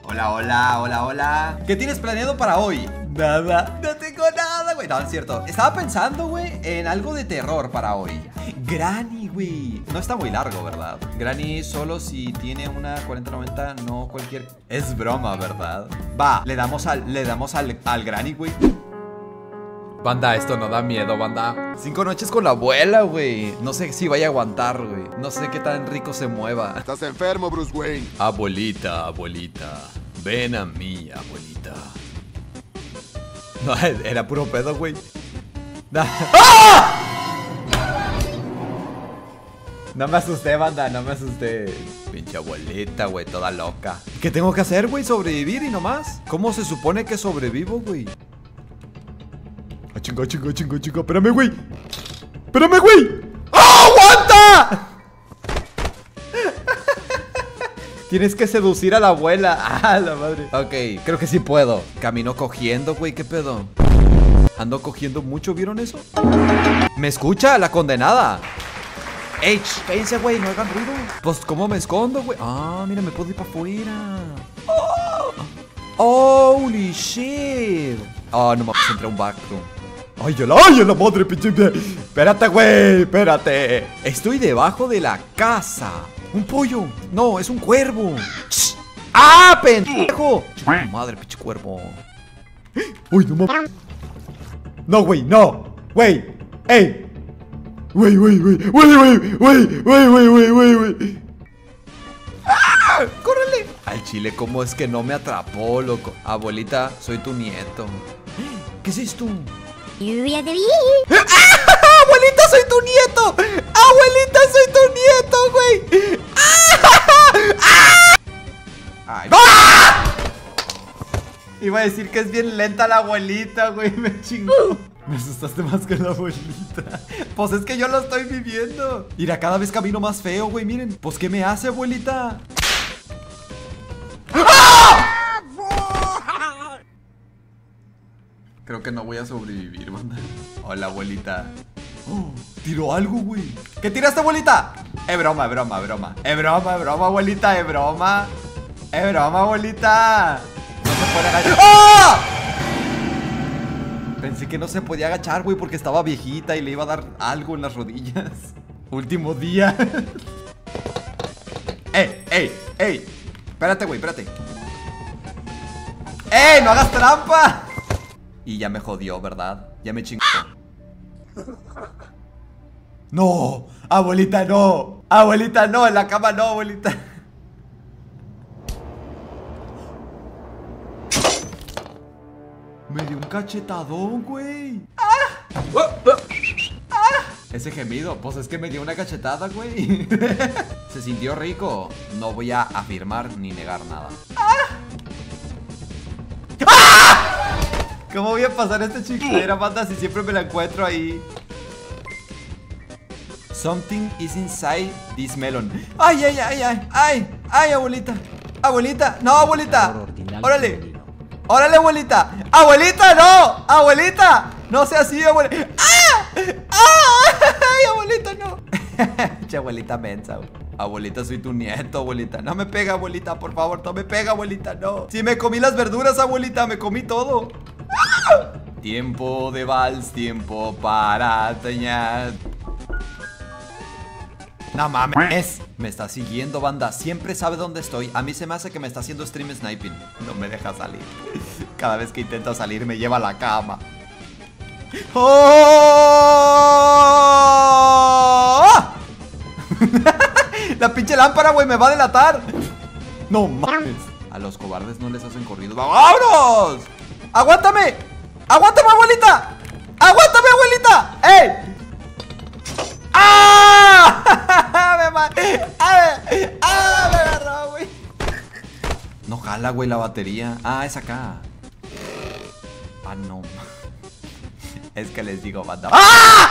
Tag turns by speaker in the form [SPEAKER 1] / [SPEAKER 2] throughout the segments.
[SPEAKER 1] Hola, hola, hola, hola. ¿Qué tienes planeado para hoy? Nada. No tengo nada, güey. No, es cierto. Estaba pensando, güey, en algo de terror para hoy. Granny, güey. No está muy largo, ¿verdad? Granny solo si tiene una 4090, no cualquier... Es broma, ¿verdad? Va, le damos al Granny, güey. Banda, esto no da miedo, banda. 5 noches con la abuela, güey. No sé si vaya a aguantar, güey. No sé qué tan rico se mueva.
[SPEAKER 2] Estás enfermo, Bruce Wayne.
[SPEAKER 1] Abuelita, abuelita. Ven a mí, abuelita. No, era puro pedo, güey. ¡Ah! No me asusté, banda, no me asusté. Pinche abuelita, güey, toda loca. ¿Qué tengo que hacer, güey? ¿Sobrevivir y nomás? ¿Cómo se supone que sobrevivo, güey? Ah, chinga. Espérame, güey. Espérame, güey. ¡Oh, aguanta! Tienes que seducir a la abuela. Ah, la madre. Ok, creo que sí puedo. Camino cogiendo, güey, ¿qué pedo? Ando cogiendo mucho, ¿vieron eso? ¿Me escucha la condenada? ¡Ey, cállense, güey! No hagan ruido. Pues, ¿cómo me escondo, güey? Ah, mira, me puedo ir para afuera. Oh, holy shit. Oh, no mames, entré a un backroom. ¡Ay, la madre, pinche! Espérate, güey, espérate. Estoy debajo de la casa. Un pollo. No, es un cuervo. ¡Ah, pendejo! Madre, pinche cuervo. Uy, no mames. No, güey, no. Güey. ¡Ey! Güey. ¡Ah! ¡Córrele! Al chile, ¿cómo es que no me atrapó, loco? Abuelita, soy tu nieto. ¿Qué es esto? ¡Ah! ¡Abuelita, soy tu nieto! ¡Abuelita, soy tu nieto, güey! ¡Ah! ¡Ay! ¡Ah! Iba a decir que es bien lenta la abuelita, güey. Me chingó. Me asustaste más que la abuelita. Pues es que yo lo estoy viviendo. Mira, cada vez camino más feo, güey. Miren. Pues, ¿qué me hace, abuelita? ¡Ah! Creo que no voy a sobrevivir, banda. Hola, abuelita. Oh, tiró algo, güey. ¿Qué tiraste, abuelita? Es broma, abuelita. Es broma, abuelita. No se puede agachar. ¡Oh! Pensé que no se podía agachar, güey, porque estaba viejita y le iba a dar algo en las rodillas. Último día. ¡Ey! Espérate, güey, espérate. ¡Ey! ¡No hagas trampa! Y ya me jodió, ¿verdad? Ya me chingó. ¡No! ¡Abuelita, no! ¡Abuelita, no! En la cama no, abuelita. Me dio un cachetadón, güey. Ese gemido, pues es que me dio una cachetada, güey. Se sintió rico. No voy a afirmar ni negar nada. ¿Cómo voy a pasar esta chingadera, banda, si siempre me la encuentro ahí? Something is inside this melon. ¡Ay, abuelita! ¡Abuelita! ¡No, abuelita! ¡Órale! ¡Órale, abuelita! ¡Abuelita, no! ¡Abuelita! ¡No sea así, abuelita! ¡Ah! ¡Ay, abuelita, no! Che, abuelita mensa, güey. Abuelita, soy tu nieto, abuelita. No me pega, abuelita, por favor, no me pega, abuelita, no. Si me comí las verduras, abuelita, me comí todo. Tiempo de vals, tiempo para tañar. No mames. Me está siguiendo, banda. Siempre sabe dónde estoy. A mí se me hace que me está haciendo stream sniping. No me deja salir. Cada vez que intento salir me lleva a la cama. ¡Oh! La pinche lámpara, güey, me va a delatar. No mames. A los cobardes no les hacen corridos. ¡Vámonos! ¡Aguántame! ¡Aguántame, abuelita! ¡Aguántame, abuelita! ¡Ey! ¡Ah! Me agarró, güey. No jala, güey, la batería. Ah, es acá. Ah, no. Es que les digo, banda. ¡Ah!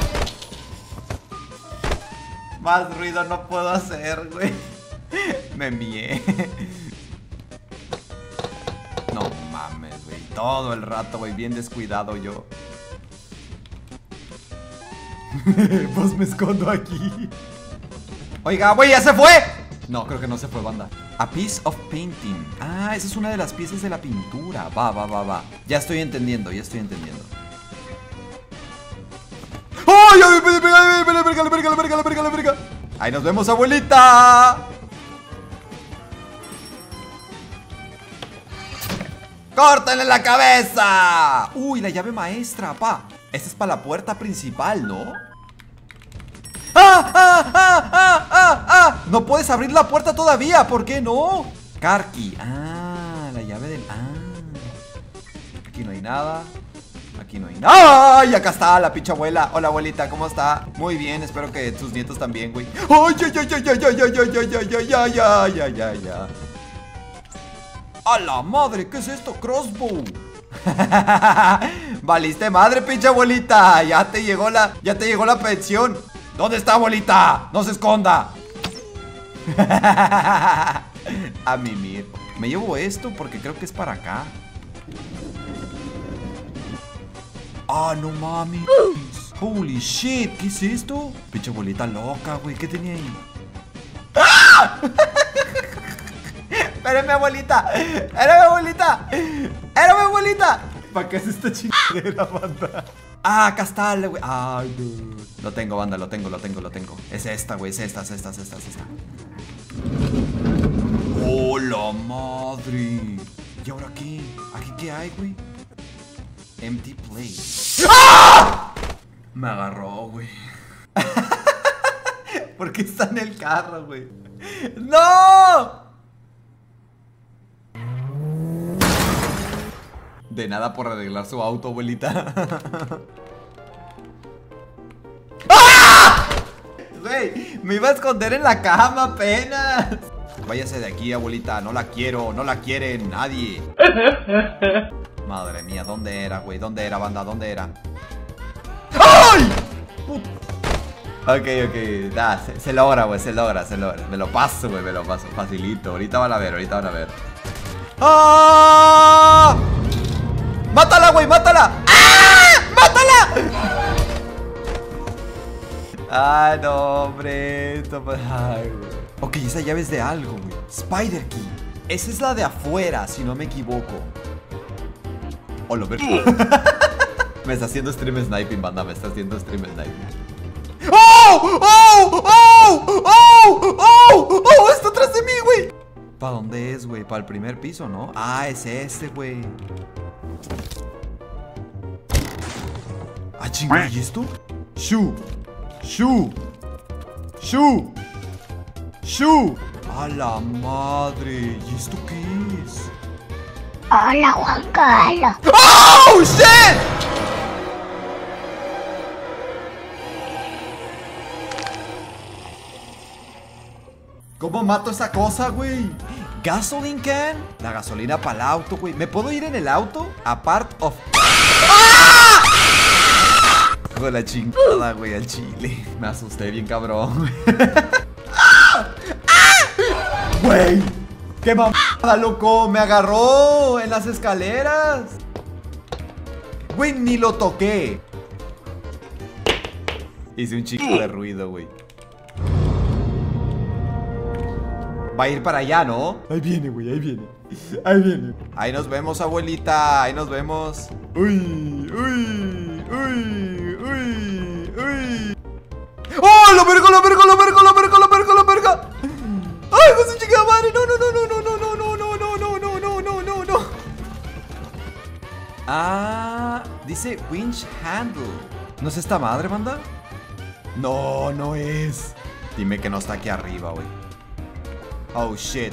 [SPEAKER 1] Más ruido no puedo hacer, güey. Me mié. No mames, güey. Todo el rato, güey, bien descuidado yo. Pues me escondo aquí. Oiga, güey, ya se fue. No, creo que no se fue, banda. A piece of painting. Ah, esa es una de las piezas de la pintura. Va. Ya estoy entendiendo, ¡Ay! ¡Verga! Ahí nos vemos, abuelita. ¡Córtenle la cabeza! Uy, la llave maestra, pa. Esta es para la puerta principal, ¿no? ¡Ah! No puedes abrir la puerta todavía, ¿por qué no? Karki. Ah, la llave del... Aquí no hay nada. ¡Ay! Acá está la pinche abuela. Hola, abuelita, ¿cómo está? Muy bien, espero que tus nietos también, güey. ¡Ay! ¡A la madre! ¿Qué es esto? Crossbow. Valiste madre, pinche abuelita. Ya te llegó la pensión. ¿Dónde está, abuelita? ¡No se esconda! A mimir. Me llevo esto porque creo que es para acá. Ah, no mames. Holy shit, ¿qué es esto? Pinche abuelita loca, güey. ¿Qué tenía ahí? ¡Ah! Espérame, abuelita. ¿Para qué es esta chingadera, banda? Ah, acá está, güey. Ay, dude. Lo tengo, banda, lo tengo. Es esta, güey, es esta. ¡Oh, la madre! ¿Y ahora qué? ¿Aquí qué hay, güey? Empty place. ¡Ah! Me agarró, güey. ¿Por qué está en el carro, güey? ¡No! De nada por arreglar su auto, abuelita. ¡Ah! Güey, me iba a esconder en la cama apenas. Váyase de aquí, abuelita. No la quiero, no la quiere nadie. Madre mía, ¿dónde era, güey? ¿Dónde era, banda? ¿Dónde era? ¡Ay! Ok. Da, se logra, güey, se logra. Me lo paso, güey, facilito. Ahorita van a ver. ¡Ah! ¡Mátala, güey! ¡Mátala! ¡Ah! ¡Mátala! Ay, no, hombre. Ay, güey. Ok, esa llave es de algo, güey. Spider Key. Esa es la de afuera, si no me equivoco. Oh, lo veo. Me está haciendo stream sniping, banda. ¡Oh! Está atrás de mí, güey. ¿Para dónde es, güey? ¿Para el primer piso, no? Ah, es este, güey. Ah, chingada, ¿y esto? ¡Shoo! ¡A la madre! ¿Y esto qué es?
[SPEAKER 2] Hola, Juan Carlos.
[SPEAKER 1] ¡Oh, shit! ¿Cómo mato esa cosa, güey? ¿Gasoline can? La gasolina para el auto, güey. ¿Me puedo ir en el auto? A part of... ¡Ah! Con la chingada, güey, al chile. Me asusté bien cabrón, güey. Güey, qué mamada, loco. Me agarró en las escaleras. Güey, ni lo toqué. Hice un chico de ruido, güey. Va a ir para allá, ¿no? Ahí viene, güey, ahí viene. Ahí nos vemos, abuelita. Ahí nos vemos. Uy. ¡Oh, la verga! ¡Ay, pues su chica madre! ¡No! Ah, dice winch handle. ¿No es esta madre, banda? No, no es. Dime que no está aquí arriba, güey. Oh, shit.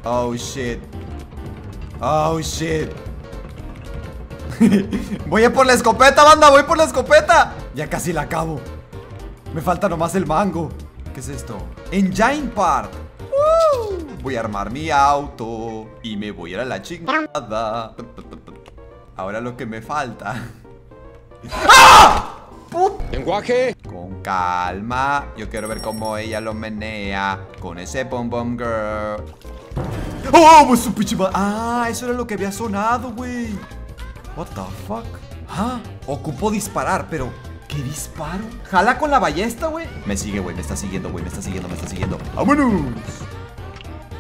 [SPEAKER 1] Voy a por la escopeta, banda. Ya casi la acabo. Me falta nomás el mango. ¿Qué es esto? Engine part. Voy a armar mi auto y me voy a ir a la chingada. Ahora lo que me falta. ¡Ah!
[SPEAKER 3] Lenguaje.
[SPEAKER 1] Con calma. Yo quiero ver cómo ella lo menea con ese Bom Bom Girl. ¡Oh! Pues su pinche madre. Ah, eso era lo que había sonado, güey. What the fuck. Ah, ocupo disparar, pero ¿qué disparo? ¿Jala con la ballesta, güey? Me sigue, güey, me está siguiendo. ¡Vámonos!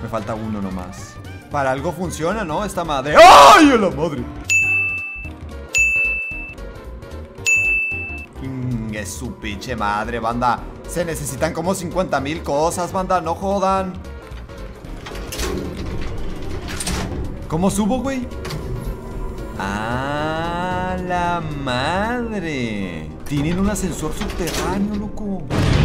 [SPEAKER 1] Me falta uno nomás. Para algo funciona, ¿no? Esta madre. ¡Ay, a la madre! Es su pinche madre, banda. Se necesitan como 50,000 cosas, banda. No jodan. ¿Cómo subo, güey? ¡Ah, la madre! Tienen un ascensor subterráneo, loco.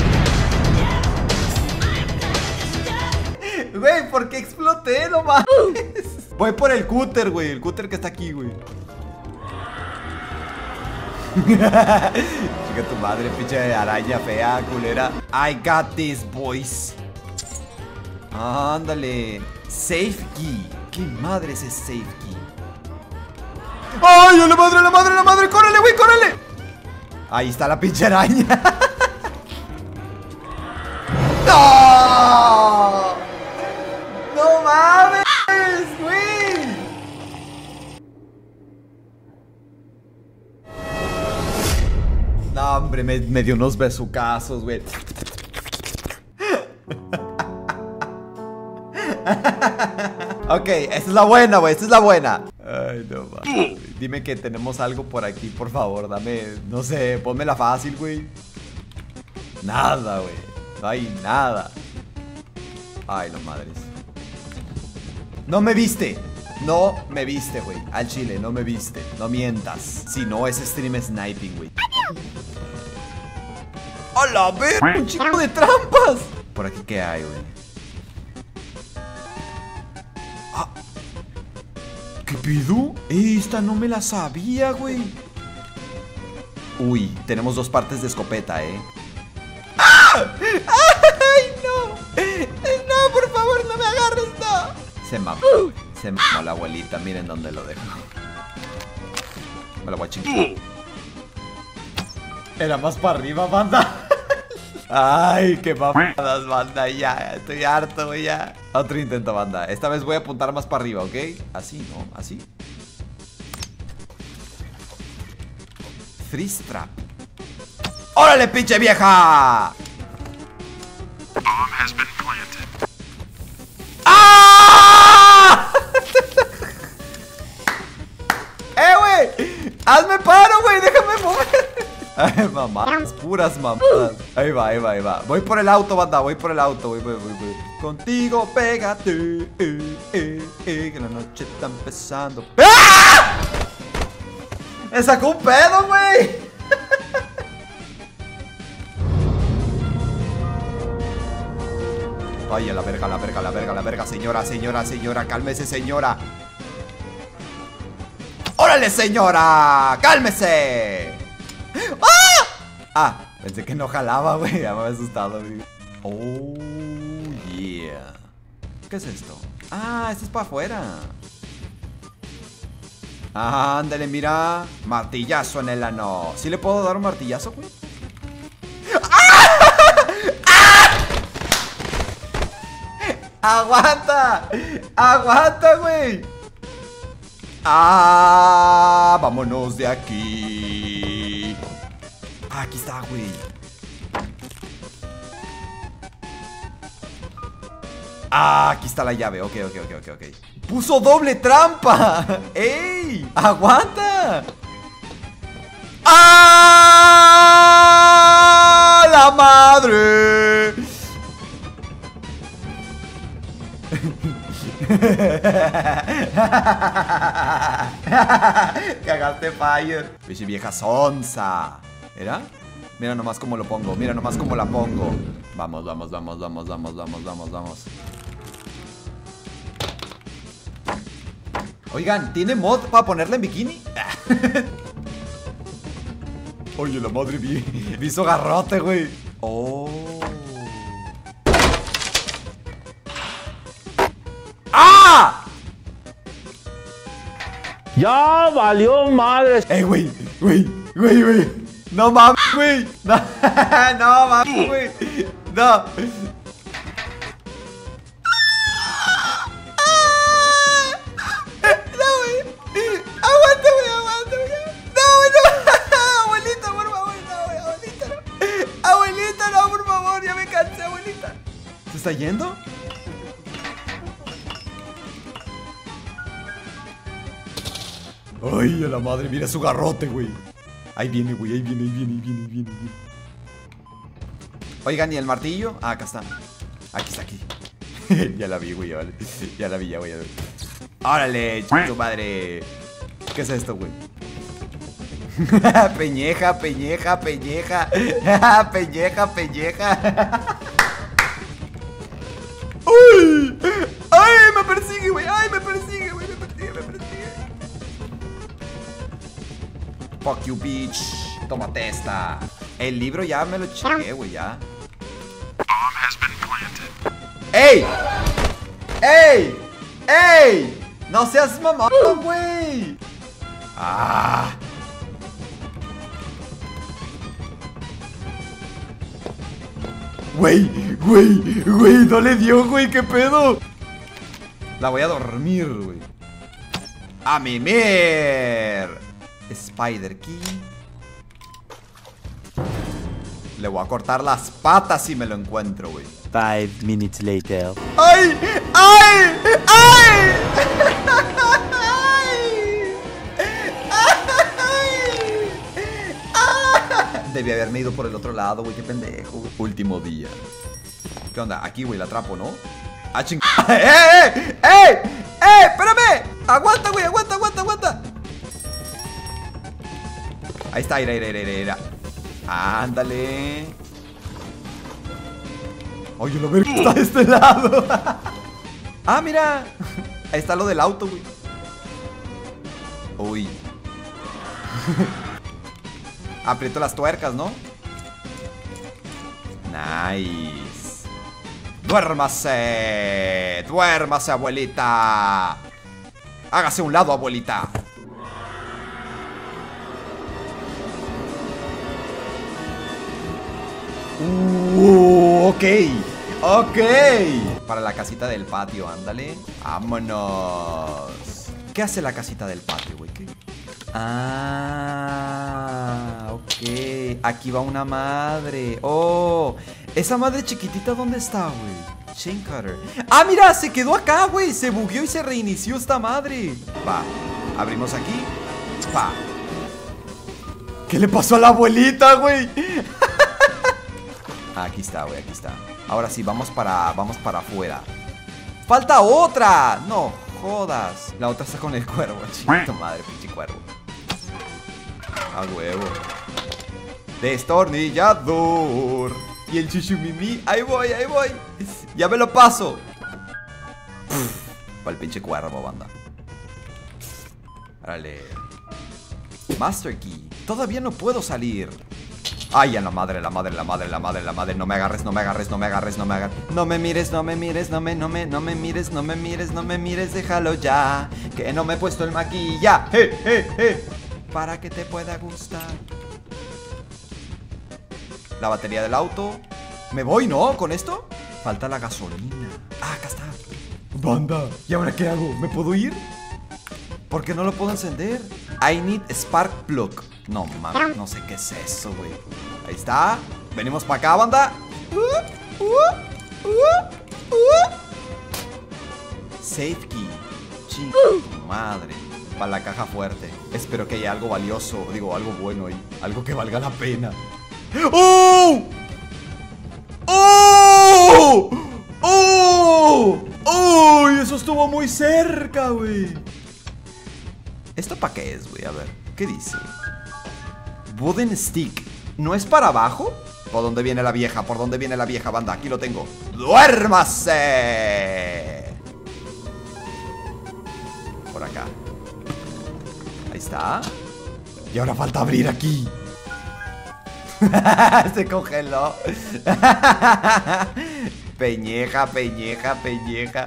[SPEAKER 1] Güey, ¿por qué exploté, no mames? Voy por el cúter, güey. El cúter que está aquí, güey. Chica tu madre, pinche araña fea, culera. I got this, boys. Ándale. Safe key. ¿Qué madre es ese safe key? ¡Ay, a la madre, a la madre, a la madre! ¡Córrele, güey, córrele! Ahí está la pinche araña. ¡No! ¡No mames, güey! No, hombre, me dio unos besucazos, güey. Ok, esta es la buena, güey, esta es la buena. Ay, no mames. Dime que tenemos algo por aquí, por favor. Dame, no sé, ponmela fácil, güey. Nada, güey. No hay nada. Ay, no madres. No me viste. No me viste, güey. Al chile, no me viste. No mientas. Si no, es stream sniping, güey. ¡A la vez! ¡Un chico de trampas! Por aquí, ¿qué hay, güey? Ah. ¿Qué pido? Esta no me la sabía, güey. Uy, tenemos dos partes de escopeta, ¡Ah! ¡Ay, no! No, por favor, no me agarres, no. Se mamó. Se mamó la abuelita. Miren dónde lo dejo. Me la voy a chingar. Era más para arriba, banda. Ay, qué mamadas, banda. Ya, estoy harto, güey, ya. Otro intento, banda. Esta vez voy a apuntar más para arriba, ¿ok? Así, ¿no? Así. Freeze trap. ¡Órale, pinche vieja! ¡Ah! Güey! ¡Hazme paro, güey! ¡Déjame mover! Ay, mamadas, puras mamadas. Ahí va, ahí va, ahí va. Voy por el auto, banda, voy por el auto. Voy. Contigo, pégate. Que la noche está empezando. ¡Ah! Me sacó un pedo, güey. Ay, a la verga, la verga, la verga, la verga. Señora, cálmese, señora. ¡Órale, señora! ¡Cálmese! ¡Ah! Ah, pensé que no jalaba, güey. Ya me había asustado, güey. Oh, yeah. ¿Qué es esto? Ah, esto es para afuera. Ah, ándale, mira. Martillazo en el ano. ¿Sí le puedo dar un martillazo, güey? ¡Aguanta! ¡Aguanta, güey! ¡Ah! ¡Vámonos de aquí! Ah, aquí está, güey. Ah, aquí está la llave. Ok. ¡Puso doble trampa! ¡Ey! ¡Aguanta! ¡Ah! ¡La madre! Cagaste fire. Pichi vieja sonza. ¿Era? Mira nomás cómo lo pongo. Mira nomás cómo la pongo. Vamos. Oigan, ¿tiene mod para ponerla en bikini? Oye, la madre me hizo garrote, güey. Oh. ¡Ah!
[SPEAKER 3] Ya valió madre.
[SPEAKER 1] Güey. No mames, güey. No mames, güey. No. Aguanta, güey. No, abuelita, por favor. No, abuelita, no. Abuelita, no, por favor. Ya me cansé, abuelita. ¿Se está yendo? Ay, a la madre, mira su garrote, güey. Ahí viene, güey, ahí viene, ahí viene, ahí viene, ahí viene, ahí viene. Oigan, ¿y el martillo? Ah, acá está. Aquí está, aquí. Ya la vi, güey, vale. Ya la vi, ya voy a ver. ¡Órale, tu madre! ¿Qué es esto, güey? Peñeja, peñeja, peñeja. Peñeja, peñeja. ¡Uy! ¡Ay, me persigue, güey! ¡Ay, me persigue, güey! Me persigue, me persigue. Fuck you, bitch. Tómate esta. El libro ya me lo chequé, güey, ya. ¡Ey! ¡Ey! ¡Ey! ¡No seas mamón, güey! ¡Ah! Güey, güey, güey, no le dio, güey, ¿qué pedo? La voy a dormir, güey. ¡A mimir! Spider Key. Le voy a cortar las patas si me lo encuentro, güey.
[SPEAKER 3] 5 minutes later.
[SPEAKER 1] ¡Ay! ¡Ay! ¡Ay! Debí haberme ido por el otro lado, güey, qué pendejo, güey. Último día. ¿Qué onda? Aquí, güey, la atrapo, ¿no? ¡Ah, ching! ¡Eh! ¡Espérame! ¡Aguanta, güey! ¡Aguanta, aguanta, aguanta! Ahí está, ira. Ándale. Oye, lo verga está de este lado. Ah, mira. Ahí está lo del auto, güey. Uy. Aprieto las tuercas, ¿no? Nice. Duérmase. Duérmase, abuelita. Hágase a un lado, abuelita. Ok. Ok. Para la casita del patio, ándale. Vámonos. ¿Qué hace la casita del patio, güey? ¿Qué? Ah, ok. Aquí va una madre. Oh, esa madre chiquitita, ¿dónde está, güey? Chain cutter. Ah, mira, se quedó acá, güey. Se bugueó y se reinició esta madre. Va, abrimos aquí. Va. ¿Qué le pasó a la abuelita, güey? Aquí está, güey, aquí está. Ahora sí, vamos para afuera. ¡Falta otra! No jodas. La otra está con el cuervo. Chingada madre, pinche cuervo. A huevo. Destornillador. Y el chuchumimi. Ahí voy, ahí voy. Ya me lo paso. Para el pinche cuervo, banda. Órale. Master Key. Todavía no puedo salir. Ay, a la madre, la madre, la madre, la madre, la madre. No me agarres, no me agarres, no me agarres, no me agarres. No me mires, no me mires, no me mires, no me mires, no me mires. Déjalo ya, que no me he puesto el maquillaje. Para que te pueda gustar. La batería del auto. Me voy, ¿no? ¿Con esto? Falta la gasolina. Ah, acá está. Banda, ¿y ahora qué hago? ¿Me puedo ir? ¿Por qué no lo puedo encender? I need spark plug. No, mames, no sé qué es eso, güey. Ahí está. Venimos para acá, banda. Safe key. Chinga tu madre. Para la caja fuerte. Espero que haya algo valioso. Digo, algo bueno ahí. Algo que valga la pena. ¡Oh! ¡Oh! ¡Oh! ¡Oh! Eso estuvo muy cerca, güey. ¿Esto para qué es, güey? A ver, ¿qué dice? Wooden stick. ¿No es para abajo? ¿Por dónde viene la vieja? ¿Por dónde viene la vieja, banda? Aquí lo tengo. ¡Duérmase! Por acá. Ahí está. Y ahora falta abrir aquí. Se congeló. Peñeja, peñeja, peñeja.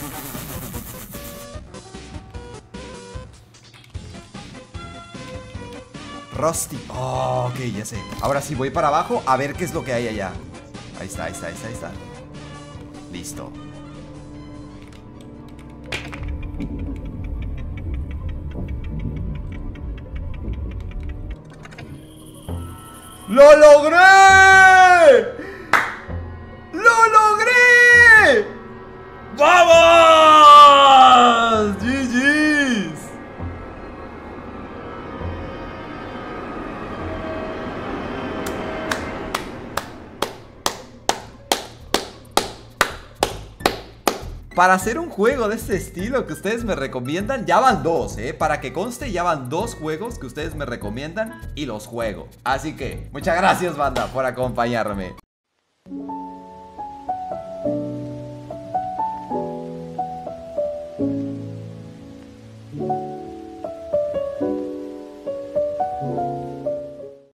[SPEAKER 1] Rusty. Oh, ok, ya sé. Ahora sí, voy para abajo a ver qué es lo que hay allá. Ahí está, ahí está, ahí está, ahí está. Listo. ¡Lo logré! ¡Lo logré! ¡Vamos! ¡GG's! para hacer un juego de este estilo que ustedes me recomiendan, ya van 2, para que conste, ya van 2 juegos que ustedes me recomiendan y los juego. Así que, muchas gracias, banda, por acompañarme.